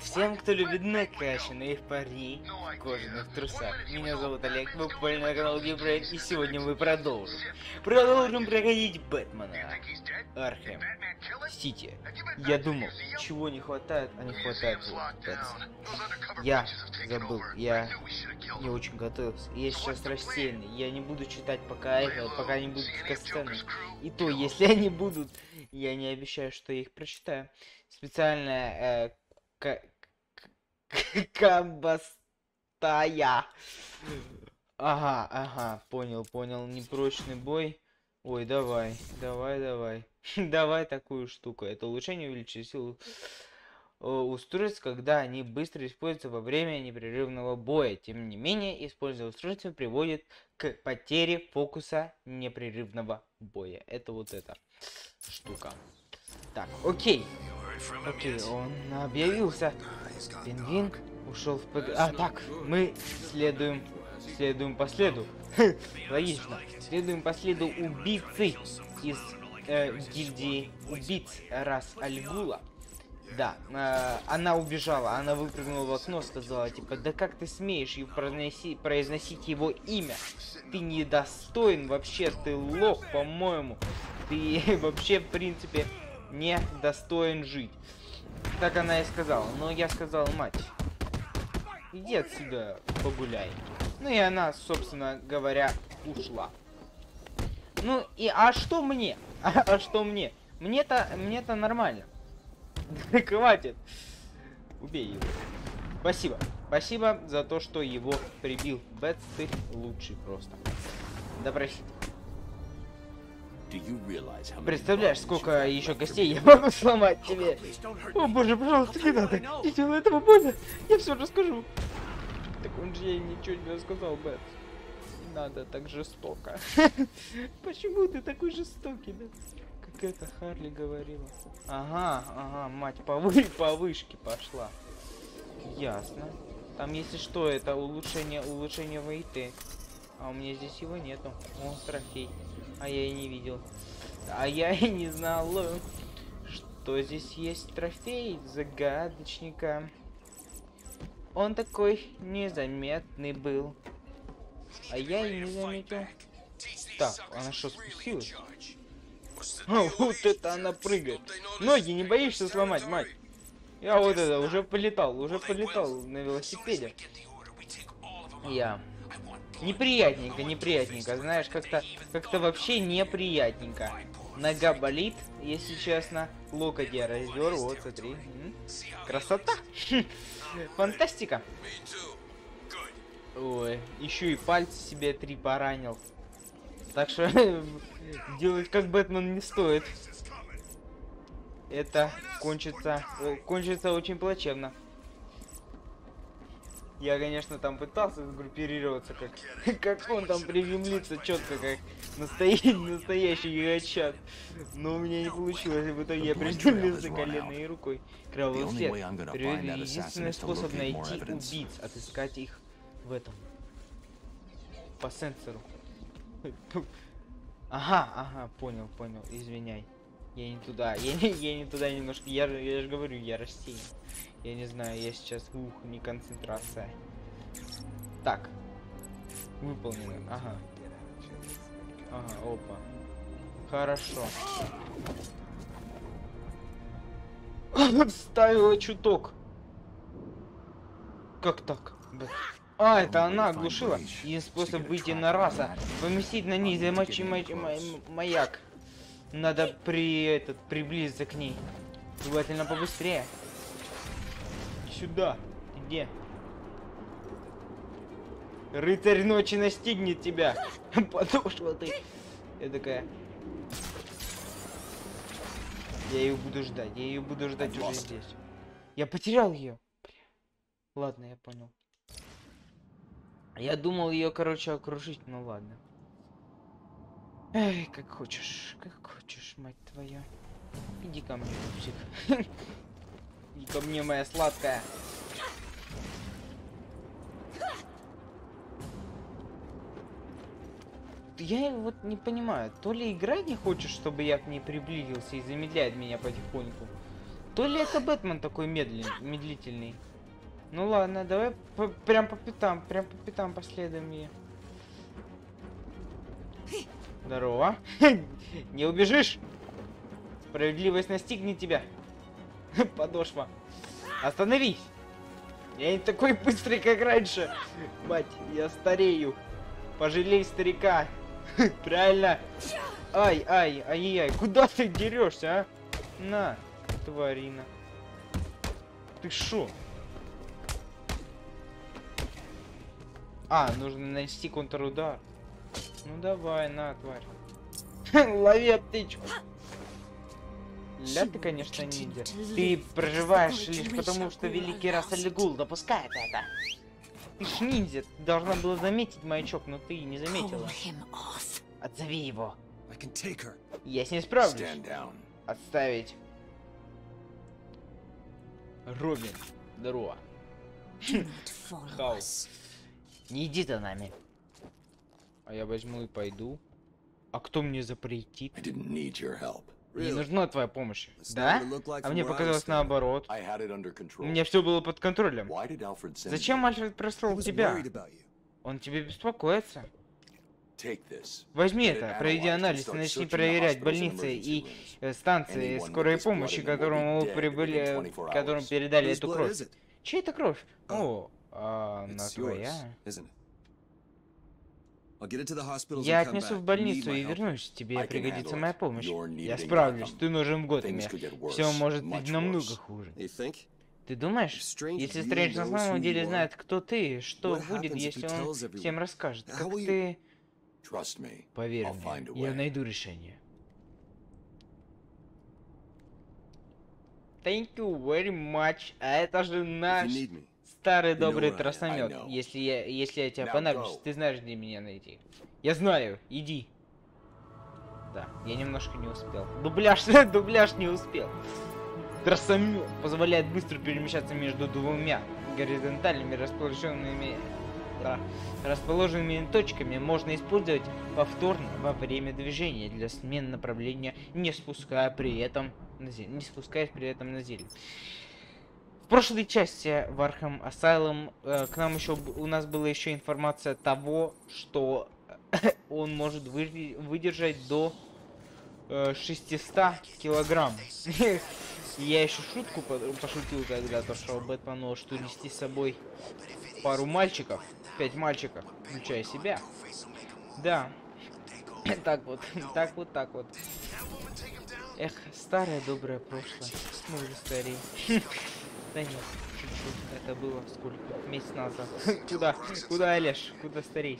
Привет всем, кто любит накачанных парней в кожаных трусах. Меня зовут Олег, вы попали на канал Геймбрейн, и сегодня мы продолжим проходить Бэтмена Архем Сити. Я думал, чего не хватает, а не хватает Я забыл, я не очень готовился. Я сейчас рассеянный, я не буду читать пока не будут касцены. И то, если они будут, я не обещаю, что я их прочитаю. Специальная Кабастая. Ага, понял. Непрочный бой. Ой, давай. Давай такую штуку. Это улучшение увеличивает силу устройств, когда они быстро используются во время непрерывного боя. Тем не менее, использование устройства приводит к потере фокуса непрерывного боя. Это вот эта штука. Так, окей, он объявился. Пингвин ушел в ПГ. А, так, мы следуем по следу. Логично. Следуем по следу убийцы из гильдии убийц Рас Аль Гула. Да, она убежала, она выпрыгнула в окно, сказала, типа, да как ты смеешь произносить его имя? Ты недостоин вообще, ты лох, по-моему. Ты вообще, в принципе, не достоин жить. Так она и сказала. Но я сказал, мать, иди отсюда погуляй. Ну и она, собственно говоря, ушла. Ну и а что мне? А что мне? Мне-то нормально. Хватит. Убей его. Спасибо за то, что его прибил. Бэтс, ты лучший просто. Да прости. Представляешь, сколько еще костей я могу сломать тебе? О боже, пожалуйста, не надо. Не делай этого, больно. Я все расскажу. Так он же ей ничего не рассказал, Бэтс. Не надо так жестоко. Почему ты такой жестокий, да? Как это Харли говорила. Ага, мать, по вышке пошла. Ясно. Там, если что, это улучшение ВИТ. А у меня здесь его нету. О, трофей. А я и не видел. А я и не знал, что здесь есть трофей загадочника. Он такой незаметный был. А я и не заметил. Так, она что, спустилась? А, вот это она прыгает. Ноги не боишься сломать, мать? Я вот это, уже полетал на велосипеде. Я... Неприятненько, знаешь, как-то вообще неприятненько. Нога болит, если честно. Локоть я раздер, вот, смотри. Красота! Фантастика! Ой, еще и пальцы себе 3 поранил. Так что делать как Бэтмен не стоит. Это кончится очень плачевно. Я, конечно, там пытался сгруппироваться, как он там приземлиться четко, как настоящий гигачат. Но у меня не получилось, и в итоге я приземлился коленной рукой. Кровавый след. Единственный способ найти убийц, отыскать их в этом. По сенсору. Ага, понял, извиняй. Я не туда немножко, я же говорю, я рассеян. Я не знаю, я сейчас, не концентрация. Так. Выполнено, ага, опа. Хорошо. Вставила чуток. Как так? А, это она оглушила. Един способ выйти на раса. Поместить на ней маяк. Надо приблизиться к ней. Желательно побыстрее. Сюда. Ты где? Рыцарь ночи настигнет тебя. Подошла ты. Я такая. Я ее буду ждать уже здесь. Я потерял ее. Ладно, я понял. Я думал ее, короче, окружить, ну ладно. Эй, как хочешь, мать твоя. Иди ко мне, пупсик. Иди ко мне, моя сладкая. Я вот не понимаю, то ли игра не хочет, чтобы я к ней приблизился и замедляет меня потихоньку, То ли это Бэтмен такой медлительный? Ну ладно, давай прям по пятам последуем ей. Здорово. Не убежишь? Справедливость настигнет тебя. Подошва. Остановись. Я не такой быстрый, как раньше. Мать, я старею. Пожалей старика. Правильно. Ай-яй. Куда ты дерешься, а? На, тварина. Ты шо? Нужно нанести контрудар. Ну давай, на, тварь. Лови аптечку. Ля, ты, конечно, ниндзя. Ты проживаешь лишь потому, что великий Рас Аль Ghul допускает это. Ты ж ниндзя, ты должна была заметить маячок, но ты не заметила. Отзови его. Я с ней справлюсь. Отставить. Робин, здорово. Хаос. Не иди за нами. А я возьму и пойду. А кто мне запретит? Не нужна твоя помощь. Да? А мне показалось наоборот. У меня все было под контролем. Зачем Альфред прислал тебя? Он тебе беспокоится. Возьми это, проведи анализ и начни проверять больницы и станции скорой помощи, которым передали эту кровь. Чья это кровь? О, она твоя. Я отнесу в больницу и вернусь. Тебе пригодится моя помощь. Я справлюсь. Ты нужен в Готэме. Все может быть намного хуже. Ты думаешь? Если Стрэндж на самом деле знает, кто ты, что будет, если он всем расскажет? Как ты... Поверь мне, я найду решение. Thank you very much. А это же наш старый добрый тросомет. Если я тебя понадоблюсь, ты знаешь, где меня найти. Я знаю, иди. Да, я немножко не успел. Дубляж не успел. Тросомет позволяет быстро перемещаться между двумя горизонтальными расположенными точками. Можно использовать повторно во время движения для смены направления, не спускаясь при этом на землю. В прошлой части в Arkham Asylum к нам у нас была еще информация того, что он может выдержать до 600 килограмм. Я еще шутку пошутил, когда то, что Бэтмен может унести с собой пару мальчиков, 5 мальчиков, включая себя. Да. Так вот. Эх, старое доброе прошлое. Мы уже старее. Да нет, чуть-чуть. Это было сколько? Месяц назад. Куда, Олеж? Куда стареть?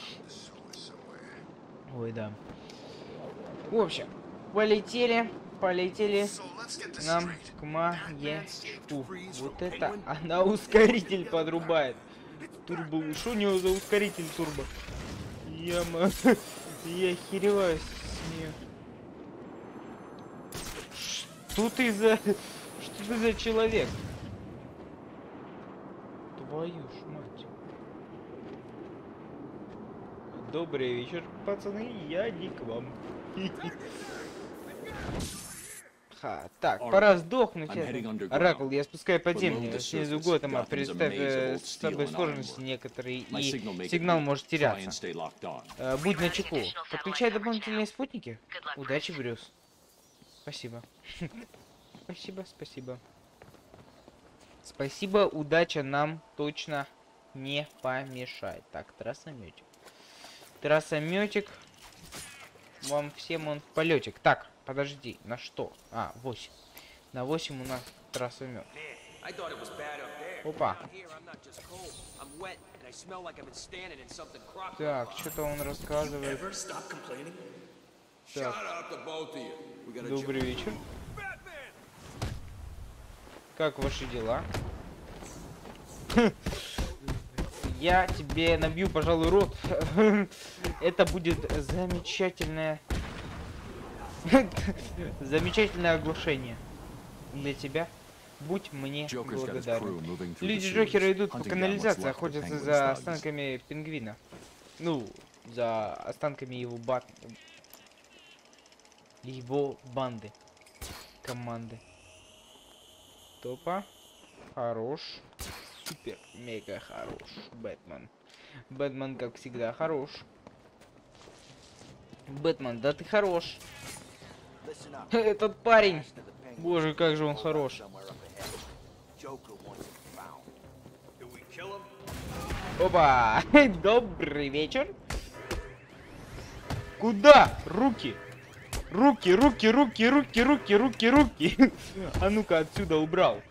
Ой, да. В общем, полетели нам к маячку. Вот это она ускоритель подрубает. Турбо. Что у него за ускоритель турбо? Я охереваю с нее. Что ты за человек? Твою ж мать. Добрый вечер, пацаны, я не к вам. Так, пора сдохнуть. Оракул, я спускаю подземные. Снизу Готэма, представь с собой сложности некоторые, и сигнал может теряться. Будь начеку. Подключай дополнительные спутники. Удачи, Брюс. Спасибо. Спасибо, удача нам точно не помешает. Так, трассометик. Вам всем он в полетик. Так, подожди, на что? 8. На 8 у нас трассомет. Опа. Так, что-то он рассказывает. Так. Добрый вечер. Как ваши дела? Я тебе набью, пожалуй, рот. Это будет замечательное оглашение для тебя. Будь мне благодарен. Люди Джокера идут по канализации, охотятся за останками пингвина. Ну, за останками его банды. Команды. Топа. Хорош. Супер, мега хорош. Бэтмен. Бэтмен, как всегда, хорош. Бэтмен, да ты хорош. Этот парень. Боже, как же он хорош. Опа! Добрый вечер. Куда? Руки. Руки, руки, руки, руки, руки, руки, руки. А ну-ка отсюда убрал.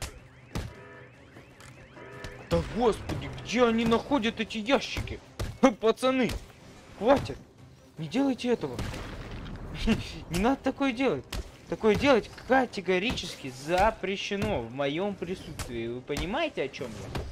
Да господи, где они находят эти ящики? Пацаны, хватит. Не делайте этого. Не надо такое делать. Такое делать категорически запрещено в моем присутствии. Вы понимаете, о чем я?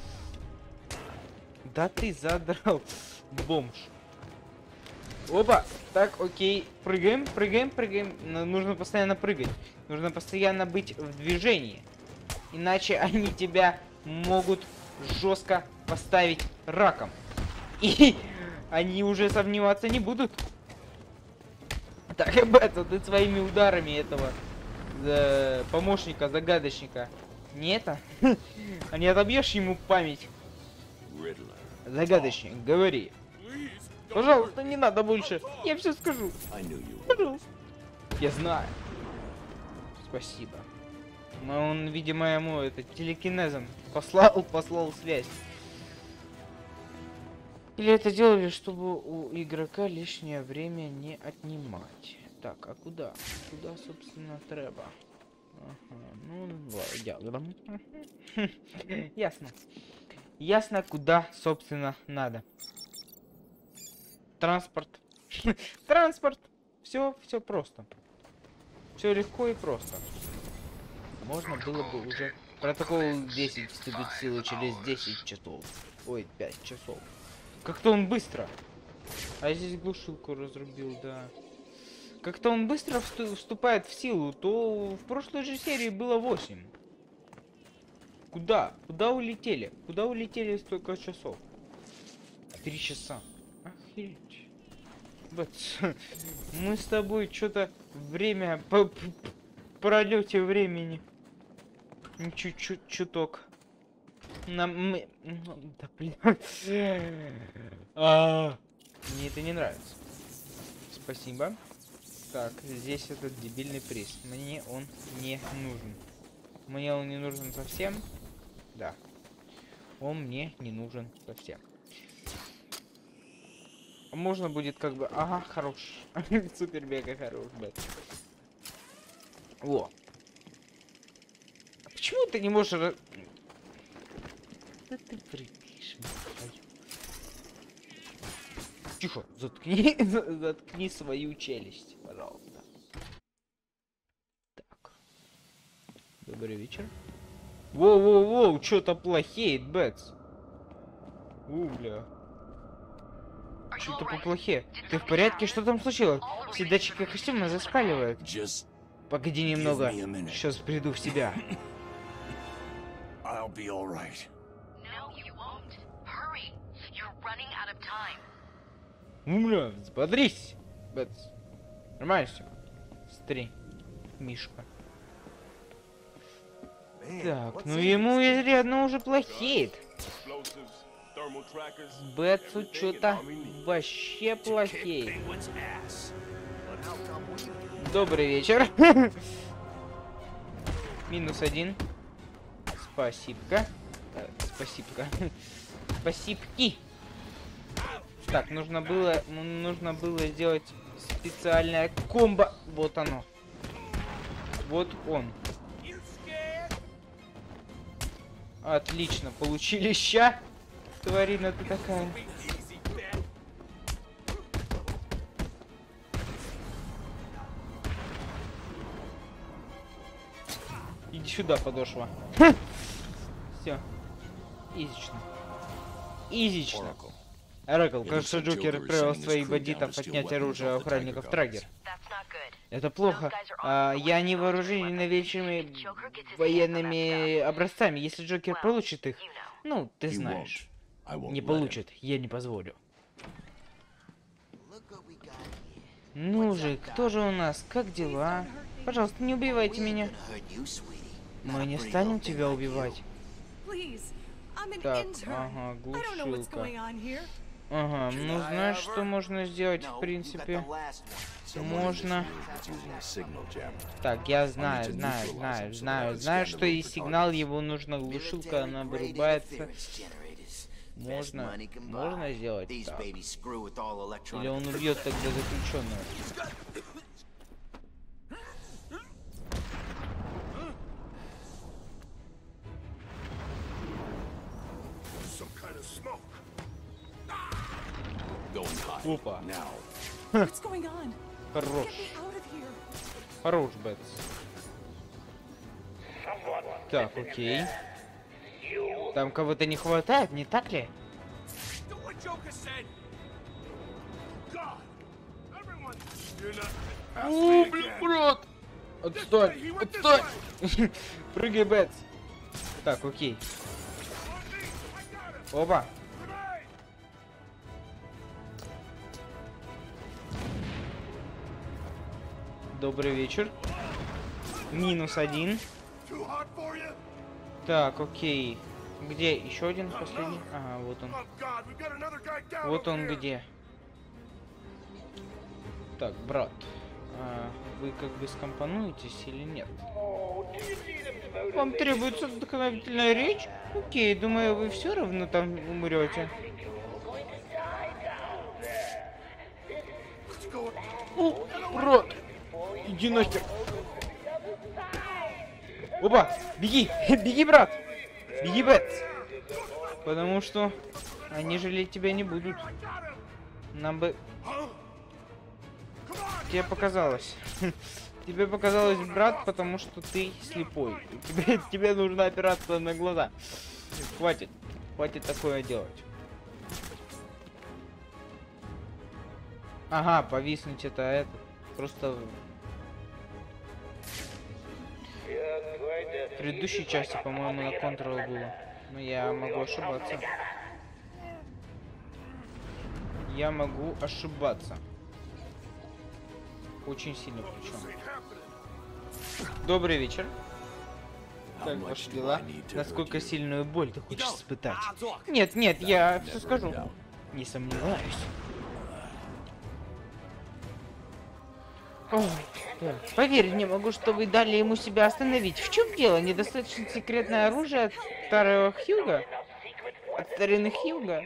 Да ты задрал, бомж. Опа, так, окей, прыгаем, прыгаем, прыгаем. Нужно постоянно прыгать. Нужно постоянно быть в движении. Иначе они тебя могут жестко поставить раком. И они уже сомневаться не будут. Так, Бэтс, ты своими ударами этого помощника, загадочника не это? А не отобьешь ему память? Загадочник, говори. Пожалуйста, не надо больше. Я все скажу. Пожалуйста. Я знаю. Спасибо. Но он, видимо, ему это телекинезом послал связь. Или это делали, чтобы у игрока лишнее время не отнимать. Так, а куда? Куда, собственно, треба? Ага, ну, ясно. Ясно, куда, собственно, надо. Транспорт. Транспорт. Все просто. Все легко и просто. Можно было бы уже... Протокол 10 вступит в силу через 10 часов. Ой, 5 часов. Как-то он быстро. А я здесь глушилку разрубил, да. Как-то он быстро вступает в силу, то в прошлой же серии было 8. Куда? Куда улетели? Куда улетели столько часов? 3 часа. Охереть. Бэтс, мы с тобой что-то время по пролете времени. Чуть-чуть чуток. Мы... Да блин. Мне это не нравится. Спасибо. Так, здесь этот дебильный приз. Мне он не нужен. Мне он не нужен совсем. Да. Он мне не нужен совсем. Можно будет как бы... Ага, хорош. Супер-мега хорош, бэт. О. Почему ты не можешь... Да ты прыгаешь. Тихо, заткни, заткни свою челюсть, пожалуйста. Так. Добрый вечер. Воу-воу-воу, что-то плохеет, Бэтс. Бля. Что-то поплохе. Ты в порядке? Что там случилось? Все датчики костюма зашкаливают. Погоди немного. Сейчас приду в себя. Бля, взбодрись, Бэтс. Нормально все. Смотри, Мишка. Так, ну ему изрядно уже плохеет. Бэтсу что-то вообще плохеет. Добрый вечер. -1. Спасибо. Спасибо. Спасибки. Так, нужно было сделать специальное комбо. Вот оно. Вот он. Отлично, получили ща. Тварина ты такая. Иди сюда, подошва. Все. Изично. Изично. Оракл, кажется, Джокер отправил своих бандитов отнять оружие охранников Траггер. Это плохо. Я не вооружены новейшими военными образцами. Если Джокер получит их, ну, ты знаешь. Не получит, я не позволю. Ну же, кто же у нас? Как дела? Пожалуйста, не убивайте меня. Мы не станем тебя убивать. Так, ага, глушилка. Ага, ну знаешь, что можно сделать, в принципе? Можно... Так, я знаю, что и сигнал его нужно, глушилка, она вырубается. Можно сделать так. Или он убьет тогда заключенного. Опа. Хорош. Хорош, Бэтс. Так, окей. Там кого-то не хватает, не так ли? О, блин, брат! Отстой! Отстой! Прыгай, Бэтс! Так, окей. Оба! Добрый вечер. -1. Так, окей. Где еще один последний? Ага, вот он. Вот он где. Так, брат. Вы как бы скомпонуетесь или нет? Вам требуется вдохновительная речь? Окей, думаю, вы все равно там умрете. О, брат! Иди нахер! Опа! Беги! Беги, брат! Беги, Бэтс! Потому что они жалеть тебя не будут. Нам бы... Тебе показалось. Тебе показалось, брат, потому что ты слепой. Тебе нужна операция на глаза. Хватит. Хватит такое делать. Ага, повиснуть это. Просто... В предыдущей части, по-моему, на Control было. Но я могу ошибаться. Я могу ошибаться. Очень сильно причем. Добрый вечер. Как ваши дела? Насколько сильную боль ты хочешь испытать? Нет, я все скажу. Не сомневаюсь. Ой, поверить не могу, что вы дали ему себя остановить. В чем дело? Недостаточно секретное оружие от старого Хьюга? От старинных Хьюга?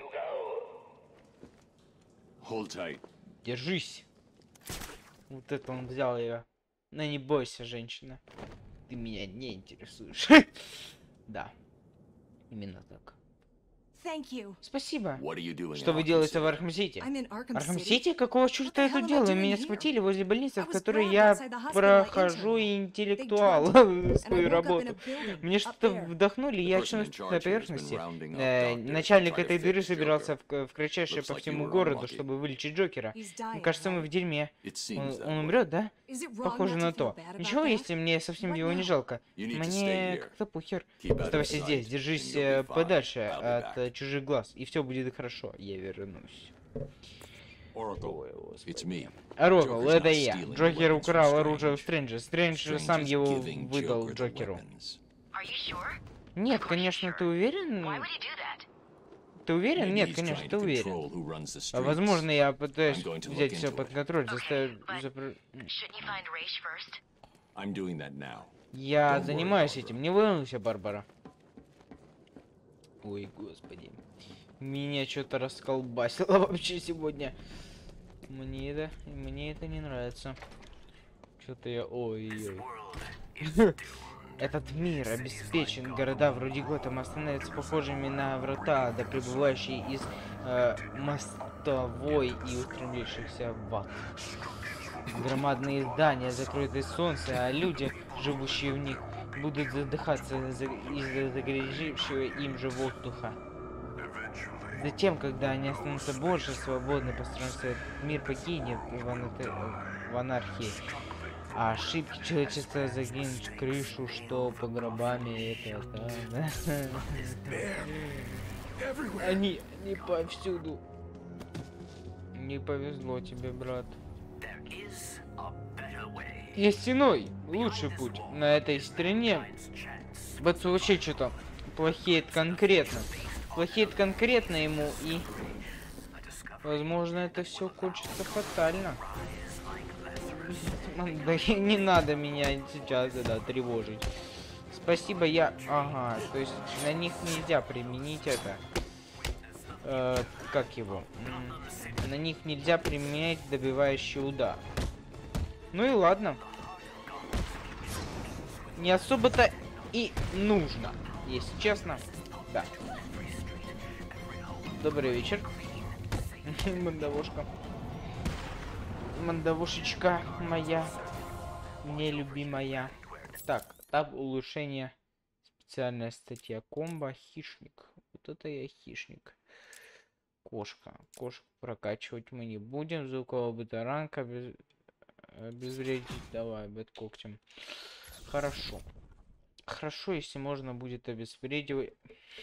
Держись. Вот это он взял ее. Но не бойся, женщина. Ты меня не интересуешь. Да. Именно так. Спасибо. Что вы делаете в Архам-Сити? Архам-Сити? Какого черта я тут делаю? Меня схватили возле больницы, в которой я прохожу интеллектуал свою работу. Мне что-то вдохнули, и я очнулся на поверхности. Начальник этой дыры собирался в кратчайшее по всему городу, чтобы вылечить Джокера. Кажется, мы в дерьме. Он умрет, да? Похоже на то. Ничего, если мне совсем его не жалко. Мне как-то похер. Оставайся здесь, держись подальше от чужих глаз, и все будет хорошо. Я вернусь. Оракл, это я. Джокер украл оружие у Стрэнджа. Стрэндж сам его выдал Джокеру. Нет, конечно, ты уверен? Ты уверен? Нет, конечно, ты уверен. Возможно, я пытаюсь взять все под контроль, Я занимаюсь этим. Не волнуйся, Барбара. Ой, господи. Меня что-то расколбасило вообще сегодня. Мне это не нравится. Что-то я... Ой-ой. Этот мир обеспечен. Города вроде Готэма становятся похожими на врата, да прибывающие из мостовой и устремившихся в ад. Громадные здания, закрытые солнце, а люди, живущие в них, будут задыхаться из-за загрязившего им же воздуха. Затем, когда они останутся больше свободны по стране, мир покинет в анархии. А ошибки человечества загинут крышу, что по гробами это, да. Они повсюду. Не повезло тебе, брат. Есть иной, лучший путь. На этой стороне Бэтс вообще что-то плохеет конкретно. Плохеет конкретно ему, и... Возможно, это все кончится фатально. Да не надо меня сейчас, да, тревожить. Спасибо, я... Ага, то есть на них нельзя применить это. Как его? На них нельзя применять добивающий удар. Ну и ладно. Не особо-то и нужно, если честно. Да. Добрый вечер. Мандавошка. Мандавошечка моя. Мне любимая. Так, таб улучшение. Специальная статья комбо. Хищник. Вот это я хищник. Кошка. Кошку прокачивать мы не будем. Звукового бытаранка. Обезвредить. Давай, бэткоктем. Хорошо. Хорошо, если можно будет обезвреживать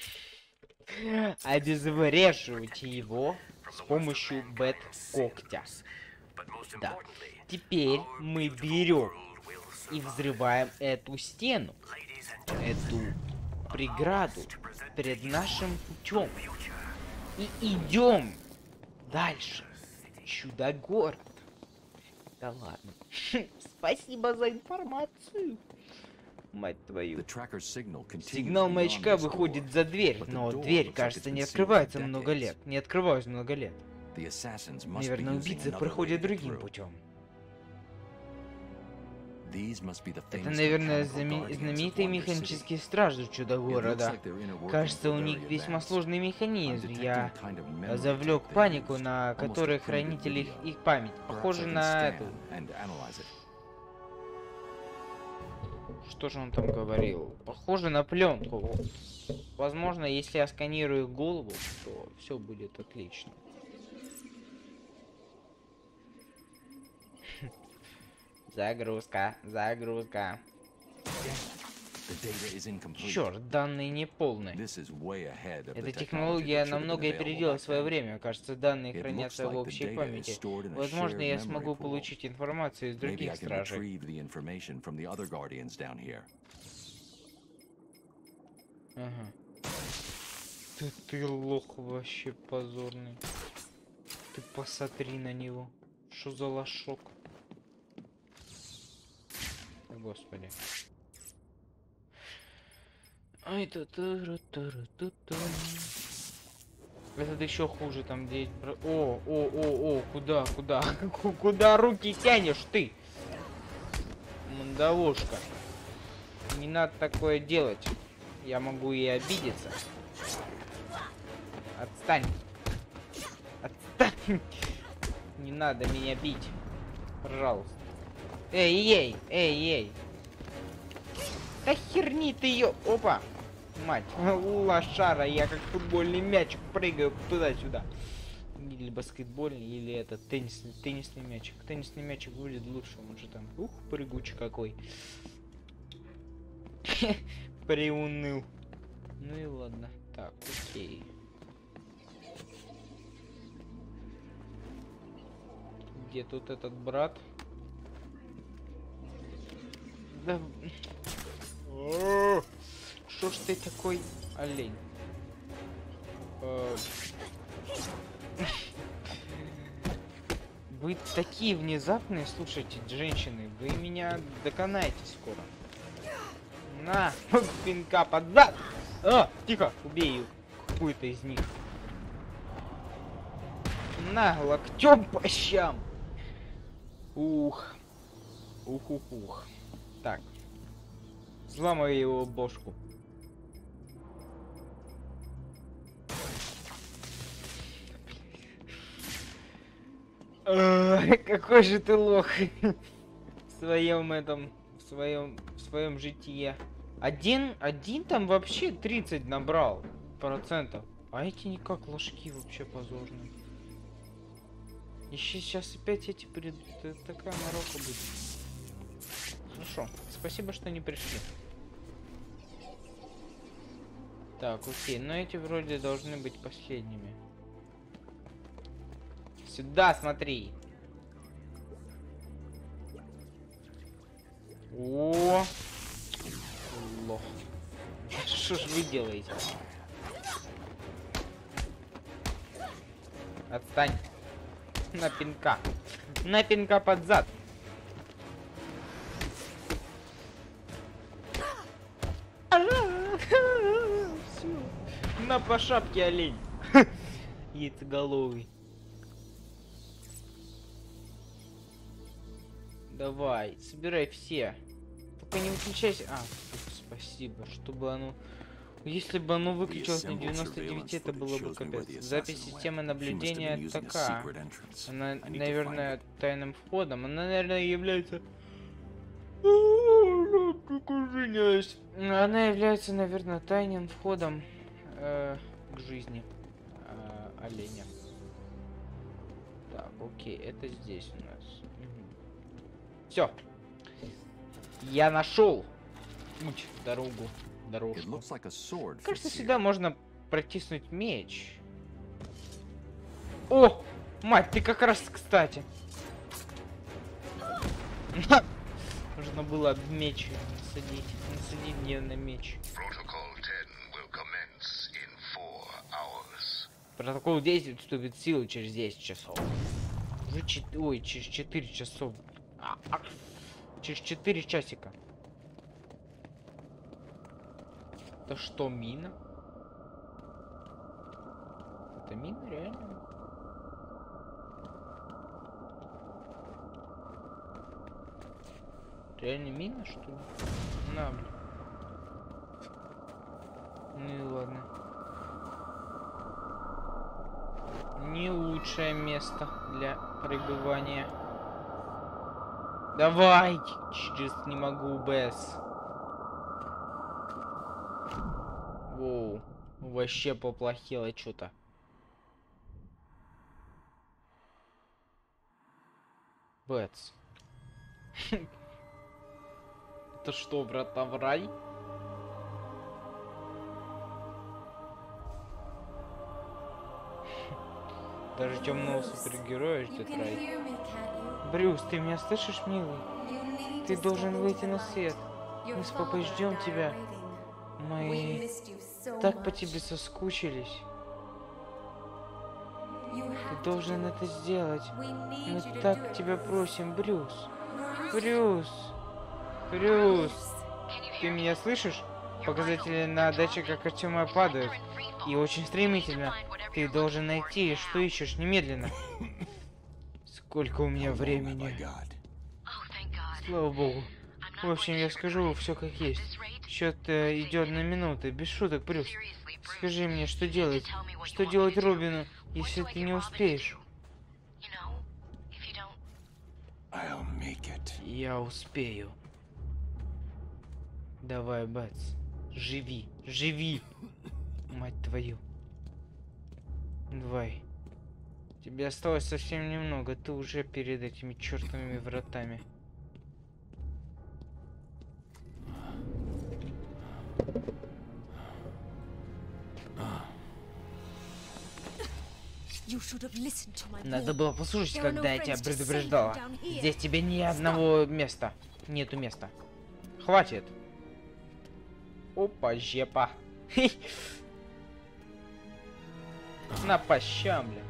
его с помощью бэткоктя. Да. Теперь мы берем и взрываем эту стену, эту преграду перед нашим путем. И идем дальше. Чудо-город. Да ладно. Спасибо за информацию. Мать твою. Сигнал маячка выходит за дверь, но дверь, кажется, не открывается много лет. Не открывалась много лет. Наверное, убийцы проходят другим путем. Это, наверное, знаменитые механические стражи Чудо-города. Кажется, у них весьма сложный механизм. Я завлек панику, на которой хранители их память. Похоже на эту. Что же он там говорил? Похоже на пленку. Возможно, если я сканирую голову, то все будет отлично. Загрузка, загрузка. Черт, данные неполные. Эта технология намного опередила свое время. Кажется, данные хранятся в общей памяти. Возможно, я смогу получить информацию из других стражей. Ага. Ты лох вообще позорный. Ты посмотри на него. Что за лошок? Господи. Ай, этот еще хуже, там 9. О, куда? Куда руки тянешь ты? Мандавошка. Не надо такое делать. Я могу и обидеться. Отстань. Отстань. Не надо меня бить. Пожалуйста. Эй. Да херни ты ее. Опа. Мать. Лошара. Я как футбольный мячик прыгаю туда-сюда. Или баскетбольный, или это теннисный мячик. Теннисный мячик будет лучше. Он же там. Ух, прыгучий какой. Приуныл. Ну и ладно. Так, окей. Где тут этот брат? Да... Что ж ты такой олень? Вы такие внезапные, слушайте, женщины, вы меня доконаете скоро. На, пинка под зад! Тихо, убей какую-то из них. На, локтем по щам. Ух. Так. Взламывай его бошку. Какой же ты лох. В своем житие. Один там вообще 30 набрал процентов. А эти никак ложки вообще позорные. Еще сейчас опять эти придут. Такая морока будет. Хорошо. Спасибо, что не пришли. Так, окей. Но эти вроде должны быть последними. Сюда смотри. О, лох. Что ж вы делаете? Отстань. На пинка. На пинка под зад. Всё. На по шапке, олень. Яйцеголовый. Давай, собирай все. Только не выключайся. А, спасибо, чтобы оно... Если бы оно выключилось на 99, это было бы капец. Запись системы наблюдения такая. Она, наверное, тайным входом. Она, наверное, является... Она является, наверное, тайным входом к жизни оленя. Так, окей, это здесь у нас. Все. Я нашел путь, дорогу. Дорожку. Кажется, сюда можно протиснуть меч. О! Мать, ты как раз кстати. Нужно было меч насадить. Насадить мне на меч. Протокол 10 вступит в силу через 10 часов. Уже через 4 часов. Через 4 часика. Это что, мина? Это мина, реально? Реально мина, что ли? На, блин. Ну и ладно. Не лучшее место для пребывания. Давай! Через не могу без. Воу. Вообще поплохело что-то. Бэтс. Это что, врата в рай? Даже темного супергероя ждет рай. Брюс, ты меня слышишь, милый? Ты должен выйти на свет. Мы с папой ждем тебя. Мы так по тебе соскучились. Ты должен это сделать. Мы так тебя просим, Брюс. Брюс. Брюс. Ты меня слышишь? Показатели на датчиках Артема падают. И очень стремительно. Ты должен найти, что ищешь, немедленно. Сколько у меня времени. Слава богу. В общем, я скажу все как есть. Счет идет на минуты. Без шуток, Брюс. Скажи мне, что делать? Что делать Робину, если ты не успеешь? Я успею. Давай, Бэтс. Живи. Живи. Мать твою. Давай. Тебе осталось совсем немного. Ты уже перед этими чертовыми вратами. Надо было послушать, когда я тебя предупреждала. Здесь тебе ни одного места. Нету места. Хватит. Опа, жепа. На пощам, бля.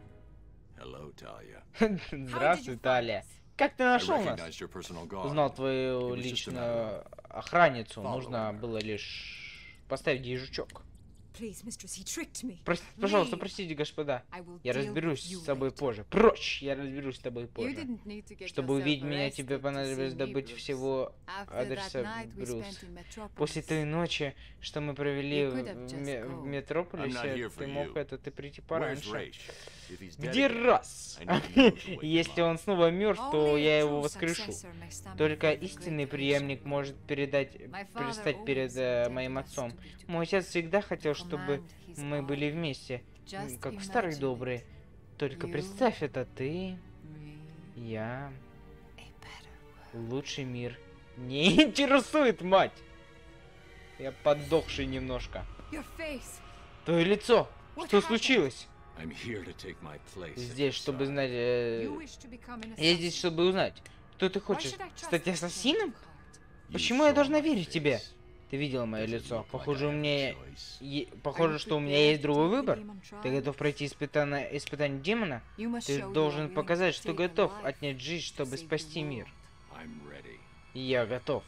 Здравствуй, Талия. Как ты нашел нас? Узнал твою личную охранницу. Нужно было лишь поставить ей жучок. Пожалуйста, простите, господа. Я разберусь с тобой позже. Прочь! Я разберусь с тобой позже. Чтобы увидеть меня, тебе понадобилось добыть всего адреса, Брюс. После той ночи, что мы провели в Метрополисе, ты мог ты прийти пораньше. Где раз? Если он снова мертв, то я его воскрешу. Только истинный преемник может предстать перед моим отцом. Мой отец всегда хотел, чтобы мы были вместе, как в старые добрые. Только представь это, ты, я, лучший мир. Не интересует, мать! Я подохший немножко. Твое лицо! Что случилось? Здесь, чтобы знать... Я здесь, чтобы узнать, кто ты хочешь. Стать ассасином? Почему я должна верить тебе? Ты видел мое лицо. Похоже, Похоже, что у меня есть другой выбор. Ты готов пройти испытание демона? Ты должен показать, что готов отнять жизнь, чтобы спасти мир. Я готов.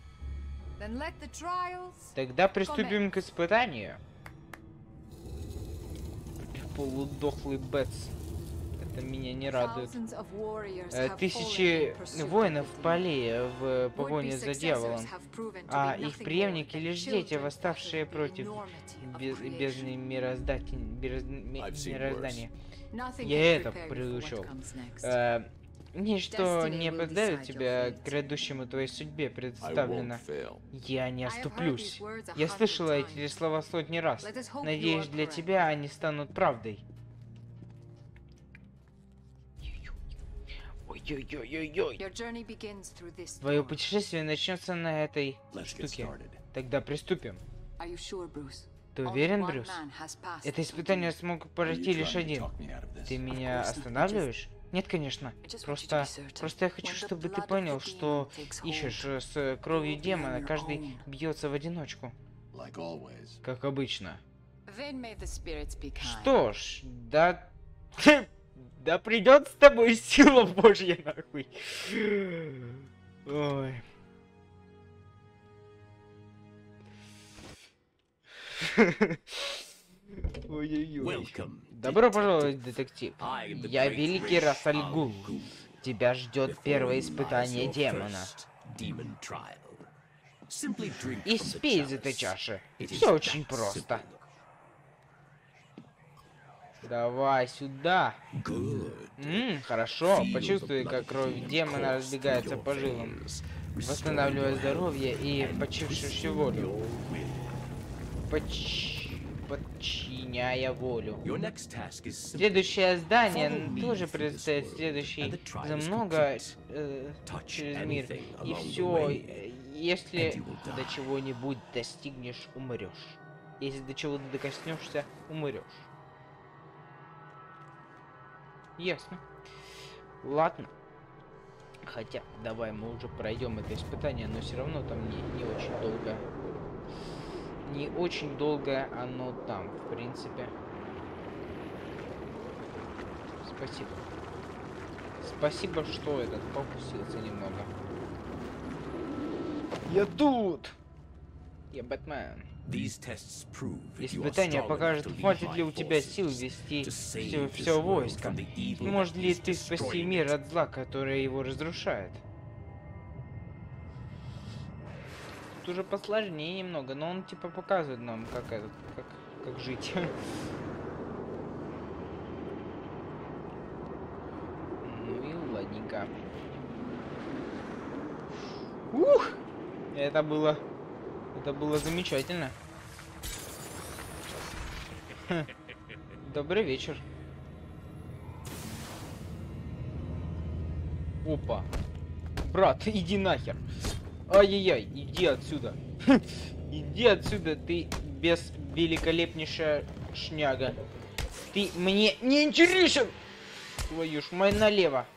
Тогда приступим к испытанию. Полудохлый Бэтс. Это меня не радует. Тысячи воинов пали в погоне за дьяволом, а их преемники лишь дети, восставшие против бездны мироздания. Я это предучел. Ничто не подавит тебя к грядущему твоей судьбе представлено. Я не оступлюсь. Я слышала эти слова сотни раз. Надеюсь, для тебя они станут правдой. Ой-ой-ой-ой-ой. Твое путешествие начнется на этой штуке. Тогда приступим. Ты уверен, Брюс? Это испытание смог пройти лишь один. Ты меня останавливаешь? Нет, конечно. Просто я хочу, чтобы ты понял, что ищешь с кровью демона. Каждый бьется в одиночку. Как обычно. Что ж, да... Да придет с тобой сила Божья, нахуй. Ой. Ой-ой-ой. Добро пожаловать, детектив. Я великий Рас аль Гул. Тебя ждет первое испытание демона. Испей из этой чаши. Все очень просто. Давай сюда. Хорошо. Почувствуй, как кровь демона разбегается по жилам, восстанавливая здоровье и почившую волю. Подчиняя волю. Следующее здание тоже предстоит следующий за много через мир. И все, если до чего-нибудь достигнешь, умрешь. Если до чего докоснешься, умрешь. Ясно. Ладно. Хотя, давай мы уже пройдем это испытание, но все равно там не очень долго. Не очень долго оно там, в принципе. Спасибо. Спасибо, что этот попустился немного. Я тут! Я Бэтмен. Испытание покажет, хватит ли у тебя сил вести все войско. Может ли ты спасти мир от зла, которое его разрушает? Тут уже посложнее немного, но он типа показывает нам, как жить. Ну и ладненько. Ух! Это было замечательно. Добрый вечер. Опа. Брат, иди нахер. Ай-яй-яй, иди отсюда. Иди отсюда, ты великолепнейшая шняга. Ты мне не интересен. Твою ж мать, налево.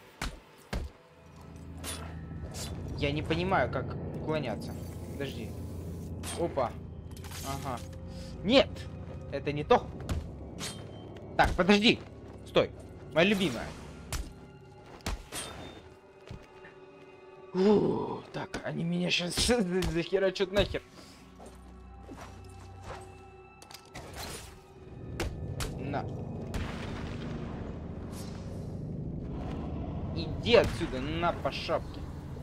Я не понимаю, как уклоняться. Подожди. Опа. Ага. Нет! Это не то. Так, подожди. Стой. Моя любимая. Так, они меня сейчас захерачат нахер. На. Иди отсюда, на по шапке.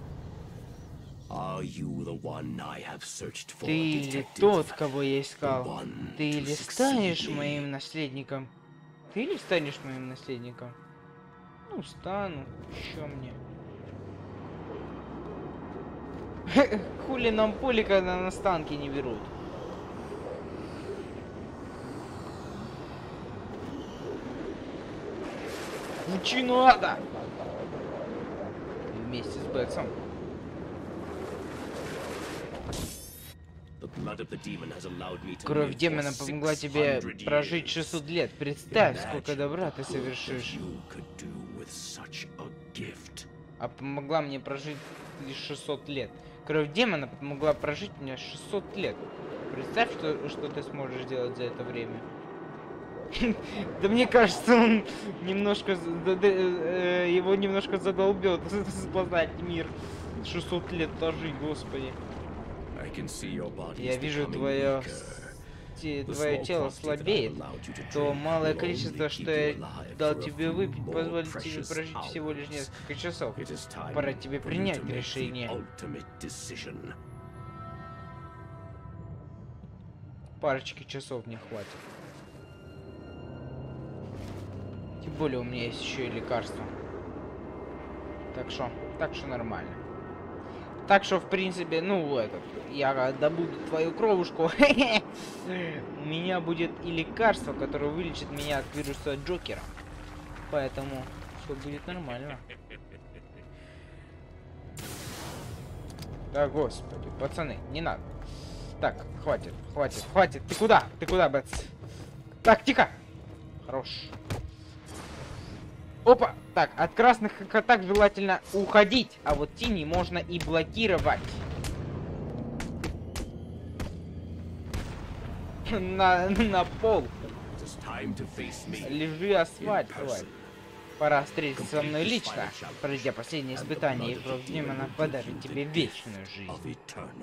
Ты ли тот, кого я искал? Ты ли станешь моим наследником? Ты ли станешь моим наследником? Ну, стану. Еще мне. Хули нам пули, когда на станки не берут? Ничего надо! Вместе с Бэтсом. Кровь демона помогла тебе прожить 600 лет. Представь, сколько добра ты совершишь. А помогла мне прожить лишь 600 лет. Кровь демона могла прожить мне 600 лет. Представь, что ты сможешь сделать за это время. Да мне кажется, он немножко... Его немножко задолбет спасать мир. 600 лет прожить, господи. Я вижу твое тело слабеет. То малое количество, что я дал тебе выпить, позволит тебе прожить всего лишь несколько часов. Пора тебе принять решение. Парочки часов не хватит. Тем более у меня есть еще и лекарства. Так что нормально. Так что, в принципе, ну, я добуду твою кровушку. У меня будет и лекарство, которое вылечит меня от вируса Джокера. Поэтому все будет нормально. Да, господи, пацаны, не надо. Так, хватит. Ты куда? Бэтс? Так, тихо. Хорош. Опа! Так, от красных атак желательно уходить, а вот тени можно и блокировать. На пол. Лежи асфальт, давай. Пора встретиться со мной лично. Пройдя последнее испытание, и кровь демона подарит тебе вечную жизнь.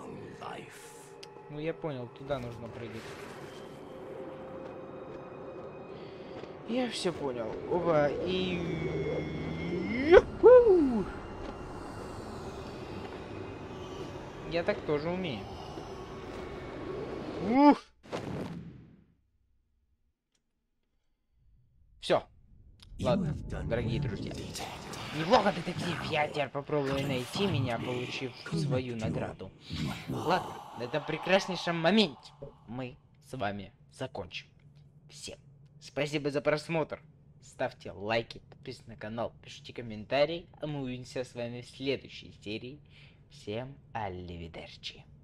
Ну я понял, туда нужно прыгать. Я все понял. Оба и... Ю-ху! Я так тоже умею. Ух! Все. Ладно, дорогие друзья. Неплохо, детектив. Я теперь попробую найти меня, получив свою награду. Ладно, на этом прекраснейшем моменте мы с вами закончим. Всем спасибо за просмотр. Ставьте лайки, подписывайтесь на канал, пишите комментарии. А мы увидимся с вами в следующей серии. Всем алливидерчи.